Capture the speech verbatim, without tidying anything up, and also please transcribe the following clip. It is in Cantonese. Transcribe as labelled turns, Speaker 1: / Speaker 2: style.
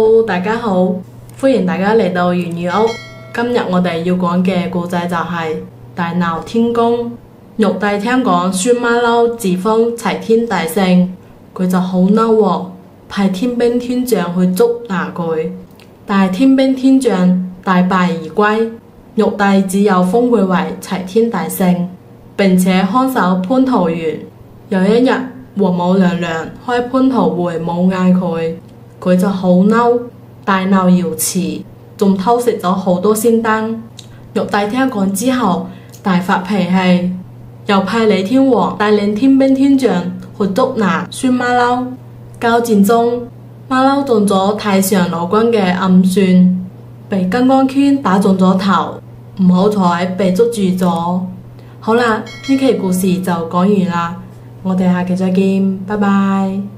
Speaker 1: Hello， 大家好，歡迎大家嚟到粵語屋。今日我哋要講嘅故仔就係大鬧天宮。玉帝聽講孫馬騮自封齊天大聖，佢就好嬲喎，派天兵天將去捉拿佢。但係天兵天將大敗而歸，玉帝只有封佢為齊天大聖，並且看守蟠桃園。有一日，王母娘娘開蟠桃會冇嗌佢，佢就好嬲，大鬧瑤池，仲偷食咗好多仙丹。玉帝聽講之後大發脾氣，又派李天王帶領天兵天將去捉拿孫馬騮。交戰中，馬騮中咗太上老君嘅暗算，被金剛圈打中咗頭，唔好彩被捉住咗。好啦，呢期故事就講完啦，我哋下期再見，拜拜。